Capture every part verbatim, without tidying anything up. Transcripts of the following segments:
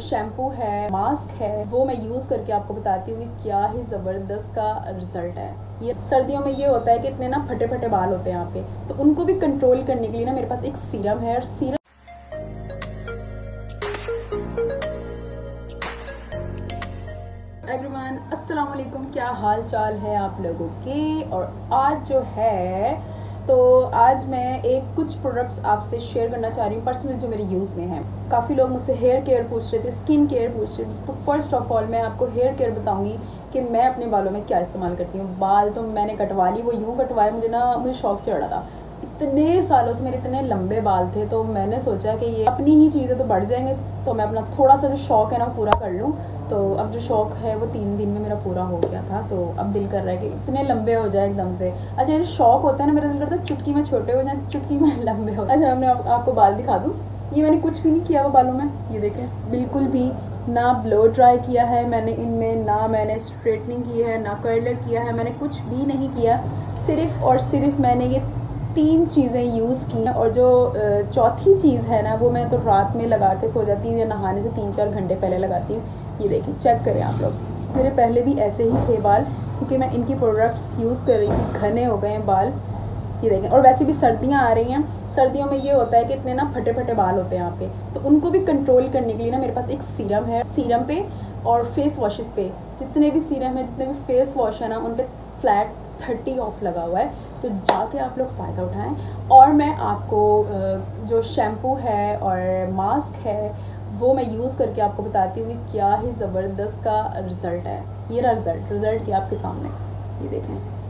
Shampoo है, mask है, वो मैं यूज़ करके आपको बताती हूँ कि क्या ही ज़बरदस्त का रिज़ल्ट है। ये सर्दियों में ये होता है कि इतने ना फटे फटे बाल होते हैं यहाँ पे, तो उनको भी कंट्रोल करने के लिए ना मेरे पास एक सीरम है। और सीरम एवरीवन, अस्सलाम वालेकुम, क्या हाल चाल है आप लोगों के। और आज जो है तो आज मैं एक कुछ प्रोडक्ट्स आपसे शेयर करना चाह रही हूँ पर्सनल, जो मेरे यूज़ में हैं। काफ़ी लोग मुझसे हेयर केयर पूछ रहे थे, स्किन केयर पूछ रहे थे। तो फर्स्ट ऑफ ऑल मैं आपको हेयर केयर बताऊँगी कि मैं अपने बालों में क्या इस्तेमाल करती हूँ। बाल तो मैंने कटवा ली, वो यूँ कटवाए, मुझे ना मुझे शौक चढ़ा था। इतने सालों से मेरे इतने लंबे बाल थे, तो मैंने सोचा कि ये अपनी ही चीज़ें तो बढ़ जाएंगे, तो मैं अपना थोड़ा सा जो शौक़ है ना पूरा कर लूँ। तो अब जो शौक़ है वो तीन दिन में मेरा पूरा हो गया था, तो अब दिल कर रहा है कि इतने लंबे हो जाए एकदम से। अच्छा, ये शौक़ होता है ना, मेरा दिल करता है चुटकी में छोटे हो जाए, चुटकी में लंबे हो। अच्छा, मैं आप, आपको बाल दिखा दूँ। ये मैंने कुछ भी नहीं किया हुआ बालों में, ये देखें, बिल्कुल भी ना ब्लो ड्राई किया है मैंने इनमें, ना मैंने स्ट्रेटनिंग की है, ना कर्लर किया है, मैंने कुछ भी नहीं किया। सिर्फ़ और सिर्फ मैंने ये तीन चीज़ें यूज़ की हैं। और जो चौथी चीज़ है ना, वो मैं तो रात में लगा के सो जाती हूँ या नहाने से तीन चार घंटे पहले लगाती हूँ। ये देखिए, चेक करें आप लोग, मेरे पहले भी ऐसे ही थे बाल, क्योंकि मैं इनकी प्रोडक्ट्स यूज़ कर रही थी। घने हो गए हैं बाल, ये देखें। और वैसे भी सर्दियाँ आ रही हैं, सर्दियों में ये होता है कि इतने ना फटे फटे बाल होते हैं यहाँ पे, तो उनको भी कंट्रोल करने के लिए ना मेरे पास एक सीरम है। सीरम पे और फेस वॉशेस पे, जितने भी सीरम है, जितने भी फेस वॉश है ना, उन पर फ्लैट थर्टी ऑफ लगा हुआ है, तो जाके आप लोग फ़ायदा उठाएं। और मैं आपको जो शैम्पू है और मास्क है वो मैं यूज़ करके आपको बताती हूँ कि क्या ही ज़बरदस्त का रिज़ल्ट है। ये रहा रिज़ल्ट, रिज़ल्ट क्या आपके सामने, ये देखें।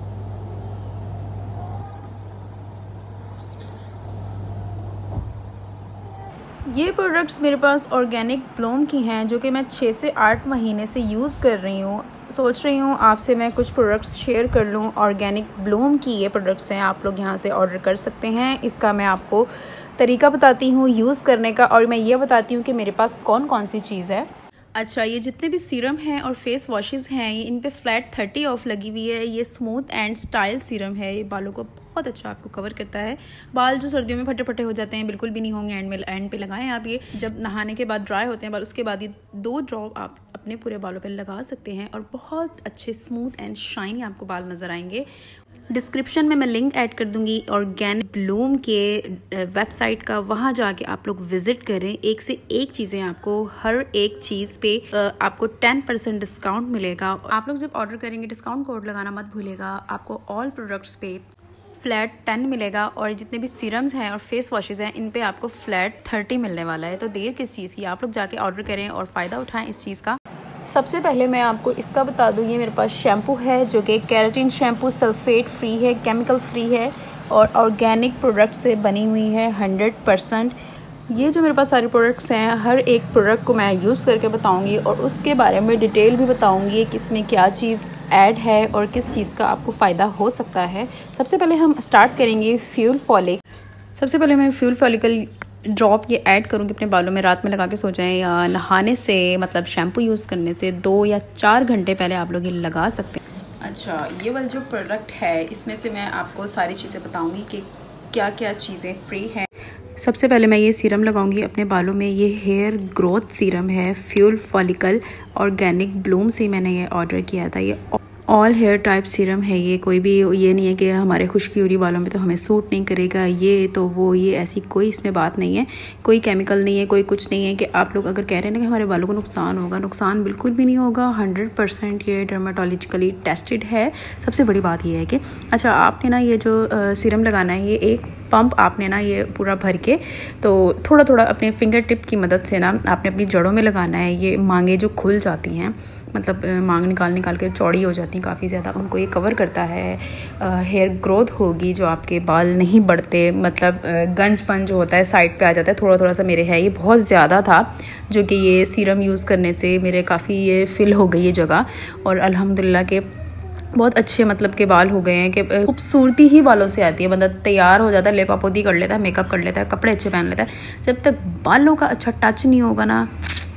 ये प्रोडक्ट्स मेरे पास ऑर्गेनिक ब्लूम की हैं, जो कि मैं छः से आठ महीने से यूज़ कर रही हूँ। सोच रही हूँ आपसे मैं कुछ प्रोडक्ट्स शेयर कर लूँ। ऑर्गेनिक ब्लूम की ये प्रोडक्ट्स हैं, आप लोग यहाँ से ऑर्डर कर सकते हैं। इसका मैं आपको तरीका बताती हूँ यूज़ करने का, और मैं ये बताती हूँ कि मेरे पास कौन कौन सी चीज़ है। अच्छा, ये जितने भी सीरम हैं और फेस वॉशेस हैं, ये इन पे फ्लैट थर्टी ऑफ लगी हुई है। ये स्मूथ एंड स्टाइल सीरम है, ये बालों को बहुत अच्छा आपको कवर करता है। बाल जो सर्दियों में फटे फटे हो जाते हैं, बिल्कुल भी नहीं होंगे। एंड में एंड पे लगाएं आप, ये जब नहाने के बाद ड्राई होते हैं बाल, उसके बाद ये दो ड्रॉप आप अपने पूरे बालों पे लगा सकते हैं, और बहुत अच्छे स्मूथ एंड शाइनी आपको बाल नज़र आएंगे। डिस्क्रिप्शन में मैं लिंक ऐड कर दूंगी ऑर्गेनिक ब्लूम के वेबसाइट का, वहाँ जाके आप लोग विजिट करें। एक से एक चीज़ें आपको, हर एक चीज़ पे आपको टेन परसेंट डिस्काउंट मिलेगा। आप लोग जब ऑर्डर करेंगे डिस्काउंट कोड लगाना मत भूलिएगा। आपको ऑल प्रोडक्ट्स पे फ्लैट टेन मिलेगा, और जितने भी सीरम्स हैं और फेस वॉशेज़ हैं, इन पे आपको फ्लैट थर्टी मिलने वाला है। तो देर किस चीज़ की, आप लोग जाके ऑर्डर करें और फ़ायदा उठाएं इस चीज़ का। सबसे पहले मैं आपको इसका बता दूँ, ये मेरे पास शैम्पू है जो कि केराटिन शैम्पू, सल्फेट फ्री है, केमिकल फ्री है, और ऑर्गेनिक प्रोडक्ट से बनी हुई है हंड्रेड परसेंट। ये जो मेरे पास सारे प्रोडक्ट्स हैं, हर एक प्रोडक्ट को मैं यूज़ करके बताऊंगी, और उसके बारे में डिटेल भी बताऊंगी कि इसमें क्या चीज़ ऐड है और किस चीज़ का आपको फ़ायदा हो सकता है। सबसे पहले हम स्टार्ट करेंगे फ्यूल फॉलिक। सबसे पहले मैं फ्यूल फॉलिकल ड्रॉप ये ऐड करूँगी अपने बालों में। रात में लगा के सो जाएं, या नहाने से, मतलब शैम्पू यूज़ करने से दो या चार घंटे पहले आप लोग ये लगा सकते हैं। अच्छा, ये वाला जो प्रोडक्ट है, इसमें से मैं आपको सारी चीज़ें बताऊंगी कि क्या क्या चीज़ें फ्री हैं। सबसे पहले मैं ये सीरम लगाऊंगी अपने बालों में। ये हेयर ग्रोथ सीरम है, फ्यूल फॉलिकल ऑर्गेनिक ब्लूम से मैंने ये ऑर्डर किया था। ये ऑल हेयर टाइप सीरम है। ये कोई भी ये नहीं है कि हमारे खुश्की हो रही बालों में तो हमें सूट नहीं करेगा, ये तो वो, ये ऐसी कोई इसमें बात नहीं है। कोई केमिकल नहीं है, कोई कुछ नहीं है कि आप लोग अगर कह रहे हैं ना कि हमारे बालों को नुकसान होगा, नुकसान बिल्कुल भी नहीं होगा। हंड्रेड परसेंट ये डर्माटोलॉजिकली टेस्टेड है। सबसे बड़ी बात ये है कि अच्छा, आपने ना ये जो सीरम लगाना है, ये एक पंप आपने ना ये पूरा भर के, तो थोड़ा थोड़ा अपने फिंगर टिप की मदद से ना आपने अपनी जड़ों में लगाना है। ये मांगे जो खुल जाती हैं, मतलब मांग निकाल निकाल के चौड़ी हो जाती हैं काफ़ी ज़्यादा, उनको ये कवर करता है। हेयर ग्रोथ होगी, जो आपके बाल नहीं बढ़ते, मतलब गंजपन जो होता है साइड पे आ जाता है थोड़ा थोड़ा सा। मेरे है ये बहुत ज़्यादा था, जो कि ये सीरम यूज़ करने से मेरे काफ़ी ये फिल हो गई ये जगह, और अल्हम्दुलिल्लाह के बहुत अच्छे मतलब के बाल हो गए हैं कि खूबसूरती ही बालों से आती है। बंदा तैयार हो जाता है, लेपा पोती कर लेता है, मेकअप कर लेता है, कपड़े अच्छे पहन लेता है, जब तक बालों का अच्छा टच नहीं होगा ना,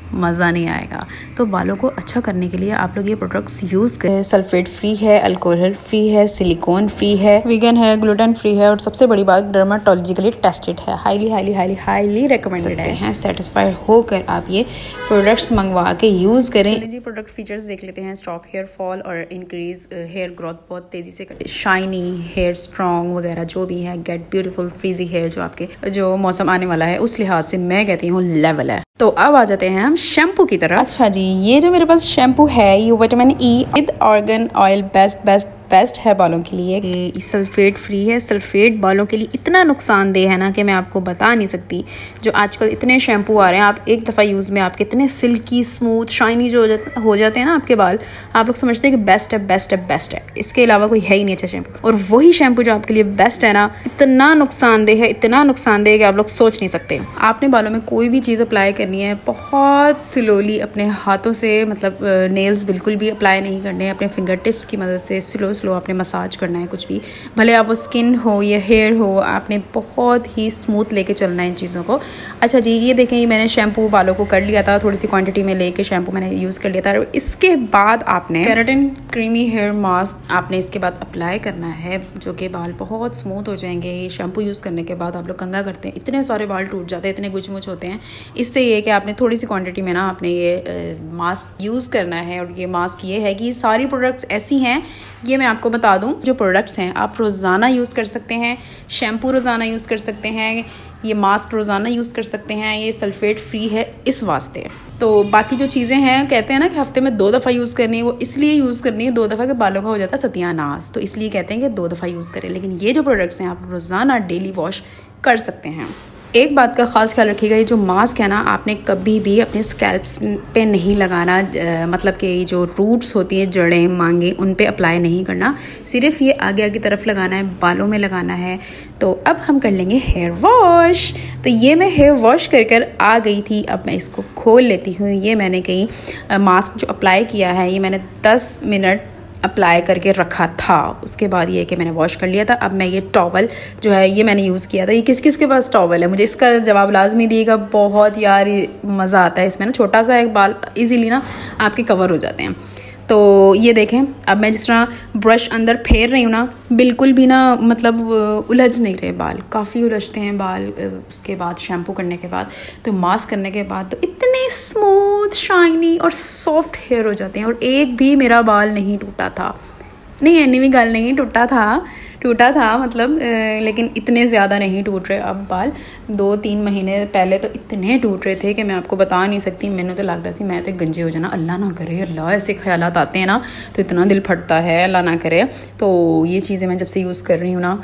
मज़ा नहीं आएगा। तो बालों को अच्छा करने के लिए आप लोग ये प्रोडक्ट्स यूज़ करें। सल्फेट फ्री है, अल्कोहल फ्री है, सिलिकॉन फ्री है, वीगन है, ग्लूटेन फ्री है और सबसे बड़ी बात डर्माटोलॉजिकली टेस्टेड है। Highly highly highly highly recommended है। सेटिस्फाइड होकर आप ये प्रोडक्ट्स मंगवा के यूज़ करें। जी प्रोडक्ट फीचर्स देख लेते हैं। स्टॉप हेयर फॉल और इंक्रीज हेयर ग्रोथ बहुत तेज़ी से करते, शाइनी हेयर, स्ट्रॉन्ग वगैरह जो भी है, गेट ब्यूटीफुल फ्रीजी हेयर जो आपके जो मौसम आने वाला है उस लिहाज से मैं कहती हूँ लेवल है। तो अब आ जाते हैं हम शैम्पू की तरफ। अच्छा जी, ये जो मेरे पास शैम्पू है ये vitamin E with argan oil best best best है बालों के लिए। ये सल्फेट फ्री है। सल्फेट बालों के लिए इतना नुकसानदेह है ना कि मैं आपको बता नहीं सकती। जो आजकल इतने शैम्पू आ रहे हैं, आप एक दफ़ा यूज़ में आपके इतने सिल्की स्मूथ शाइनी जो हो जाते हैं ना आपके बाल, आप लोग समझते हैं कि बेस्ट है बेस्ट है बेस्ट है, इसके अलावा कोई है ही नहीं अच्छा शैम्पू। और वही शैम्पू जो आपके लिए बेस्ट है ना, इतना नुकसानदेह है, इतना नुकसानदेह कि आप लोग सोच नहीं सकते। आपने बालों में कोई भी चीज़ अप्लाई करनी है, बहुत स्लोली अपने हाथों से, मतलब नेल्स बिल्कुल भी अप्लाई नहीं करने हैं, अपने फिंगर टिप्स की मदद से स्लो स्लो आपने मसाज करना है। कुछ भी, भले आप वो स्किन हो या हेयर हो, आपने बहुत ही स्मूथ लेके चलना है इन चीज़ों को। अच्छा जी, ये देखें, ये मैंने शैम्पू बालों को कर लिया था, थोड़ी सी क्वांटिटी में लेके शैम्पू मैंने यूज़ कर लिया था। इसके बाद आपने केराटिन क्रीमी हेयर मास्क आपने इसके बाद अप्लाई करना है, जो कि बाल बहुत स्मूथ हो जाएंगे। ये शैम्पू यूज़ करने के बाद आप लोग कंघा करते हैं, इतने सारे बाल टूट जाते हैं, इतने गुच मुच होते हैं। इससे ये कि आपने थोड़ी सी क्वांटिटी में ना आपने ये मास्क यूज़ करना है। और ये मास्क ये है कि ये सारी प्रोडक्ट्स ऐसी हैं, ये मैं आपको बता दूं, जो प्रोडक्ट्स हैं आप रोज़ाना यूज़ कर सकते हैं। शैम्पू रोज़ाना यूज़ कर सकते हैं, ये मास्क रोज़ाना यूज़ कर सकते हैं। ये सल्फेट फ्री है इस वास्ते। तो बाकी जो चीज़ें हैं, कहते हैं ना कि हफ्ते में दो दफ़ा यूज़ करनी है, वो इसलिए यूज़ करनी है दो दफ़ा के बालों का हो जाता है सत्यानाश, तो इसलिए कहते हैं कि दो दफ़ा यूज़ करें। लेकिन ये जो प्रोडक्ट्स हैं आप रोज़ाना डेली वॉश कर सकते हैं। एक बात का ख़ास ख्याल रखिएगा, ये जो मास्क है ना, आपने कभी भी अपने स्कैल्प्स पे नहीं लगाना। आ, मतलब कि जो रूट्स होती हैं, जड़ें, मांगे, उन पे अप्लाई नहीं करना, सिर्फ ये आगे आगे तरफ लगाना है, बालों में लगाना है। तो अब हम कर लेंगे हेयर वॉश। तो ये मैं हेयर वॉश कर कर आ गई थी, अब मैं इसको खोल लेती हूँ। ये मैंने कहीं मास्क जो अप्लाई किया है, ये मैंने दस मिनट अप्लाई करके रखा था। उसके बाद ये कि मैंने वॉश कर लिया था। अब मैं ये टॉवल जो है ये मैंने यूज़ किया था। ये किस किस के पास टॉवल है, मुझे इसका जवाब लाजमी दिएगा। बहुत यार मज़ा आता है इसमें ना, छोटा सा एक बाल इजीली ना आपके कवर हो जाते हैं। तो ये देखें, अब मैं जिस तरह ब्रश अंदर फेर रही हूँ ना, बिल्कुल भी ना मतलब उलझ नहीं रहे बाल। काफ़ी उलझते हैं बाल उसके बाद शैम्पू करने के बाद, तो मास्क करने के बाद तो इतने स्मूथ शाइनी और सॉफ्ट हेयर हो जाते हैं। और एक भी मेरा बाल नहीं टूटा था, नहीं इतनी भी गल नहीं, टूटा था टूटा था मतलब, लेकिन इतने ज़्यादा नहीं टूट रहे अब बाल। दो तीन महीने पहले तो इतने टूट रहे थे कि मैं आपको बता नहीं सकती। मैंने तो लगता सी मैं तो गंजे हो जाना, अल्लाह ना करे, अल्लाह ऐसे ख्यालात आते हैं ना तो इतना दिल फटता है, अल्लाह ना करे। तो ये चीज़ें मैं जब से यूज़ कर रही हूँ ना,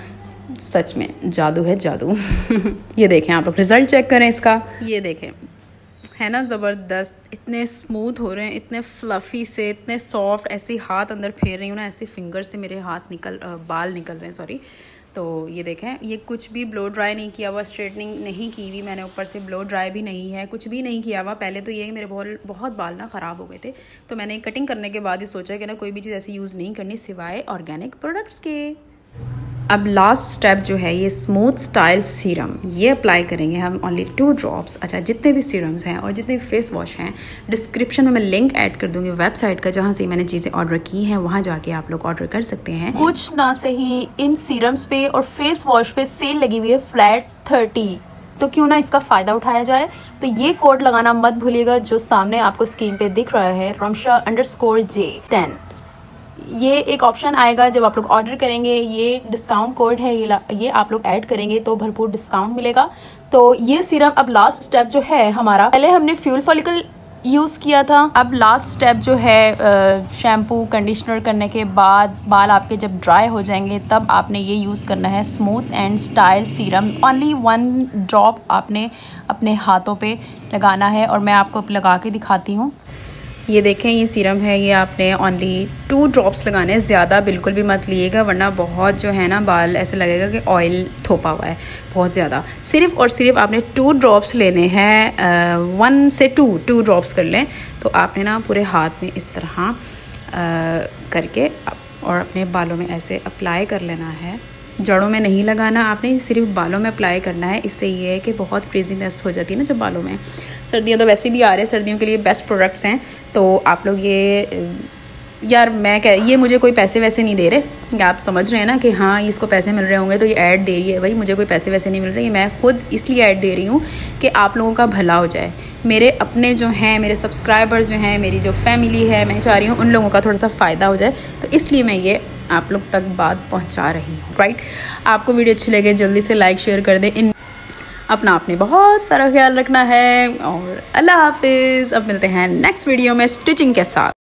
सच में जादू है जादू। ये देखें, आप लोग रिज़ल्ट चेक करें इसका, ये देखें, है ना ज़बरदस्त। इतने स्मूथ हो रहे हैं, इतने फ्लफ़ी से, इतने सॉफ्ट। ऐसे हाथ अंदर फेर रही हूँ ना, ऐसे फिंगर से मेरे हाथ निकल बाल निकल रहे हैं, सॉरी। तो ये देखें, ये कुछ भी ब्लो ड्राई नहीं किया हुआ, स्ट्रेटनिंग नहीं की हुई मैंने, ऊपर से ब्लो ड्राई भी नहीं है, कुछ भी नहीं किया हुआ। पहले तो ये मेरे बहुत बहुत बाल ना ख़राब हो गए थे, तो मैंने कटिंग करने के बाद ही सोचा कि ना कोई भी चीज़ ऐसी यूज़ नहीं करनी सिवाय ऑर्गेनिक प्रोडक्ट्स के। अब लास्ट स्टेप जो है ये स्मूथ स्टाइल सीरम, ये अप्लाई करेंगे हम ओनली टू ड्रॉप्स। अच्छा, जितने भी सीरम्स हैं और जितने भी फेस वॉश हैं, डिस्क्रिप्शन में मैं लिंक ऐड कर दूंगी वेबसाइट का, जहाँ से मैंने चीज़ें ऑर्डर की हैं, वहाँ जाके आप लोग ऑर्डर कर सकते हैं। कुछ ना सही इन सीरम्स पे और फेस वॉश पे सेल लगी हुई है फ्लैट थर्टी, तो क्यों ना इसका फ़ायदा उठाया जाए। तो ये कोड लगाना मत भूलिएगा जो सामने आपको स्क्रीन पे दिख रहा है, Ramsha underscore J ten. ये एक ऑप्शन आएगा जब आप लोग ऑर्डर करेंगे, ये डिस्काउंट कोड है, ये ये आप लोग ऐड करेंगे तो भरपूर डिस्काउंट मिलेगा। तो ये सीरम अब लास्ट स्टेप जो है हमारा, पहले हमने फ्यूल फॉलिकल यूज़ किया था, अब लास्ट स्टेप जो है शैम्पू कंडीशनर करने के बाद बाल आपके जब ड्राई हो जाएंगे तब आपने ये यूज़ करना है smooth and style serum. Only one drop आपने अपने हाथों पे लगाना है और मैं आपको लगा के दिखाती हूँ। ये देखें, ये सीरम है, ये आपने ओनली टू ड्रॉप्स लगाने हैं, ज़्यादा बिल्कुल भी मत लिएगा वरना बहुत जो है ना बाल ऐसे लगेगा कि ऑयल थोपा हुआ है बहुत ज़्यादा। सिर्फ और सिर्फ आपने टू ड्रॉप्स लेने हैं, वन से टू टू ड्रॉप्स कर लें। तो आपने ना पूरे हाथ में इस तरह आ, करके और अपने बालों में ऐसे अप्लाई कर लेना है। जड़ों में नहीं लगाना आपने, सिर्फ बालों में अप्लाई करना है। इससे ये है कि बहुत फ्रीजीनेस हो जाती है ना जब बालों में। सर्दियाँ तो वैसे भी आ रहे हैं, सर्दियों के लिए बेस्ट प्रोडक्ट्स हैं। तो आप लोग ये, यार मैं कह, ये मुझे कोई पैसे वैसे नहीं दे रहे, आप समझ रहे हैं ना कि हाँ इसको पैसे मिल रहे होंगे तो ये ऐड दे रही है। भाई मुझे कोई पैसे वैसे नहीं मिल रहे, मैं खुद इसलिए ऐड दे रही हूँ कि आप लोगों का भला हो जाए। मेरे अपने जो हैं, मेरे सब्सक्राइबर्स जो हैं, मेरी जो फैमिली है, मैं चाह रही हूँ उन लोगों का थोड़ा सा फ़ायदा हो जाए, तो इसलिए मैं ये आप लोग तक बात पहुँचा रही हूँ, राइट। आपको वीडियो अच्छी लगे जल्दी से लाइक शेयर कर दें। इन अपना आपने बहुत सारा ख्याल रखना है और अल्लाह हाफिज़। अब मिलते हैं नेक्स्ट वीडियो में स्टिचिंग के साथ।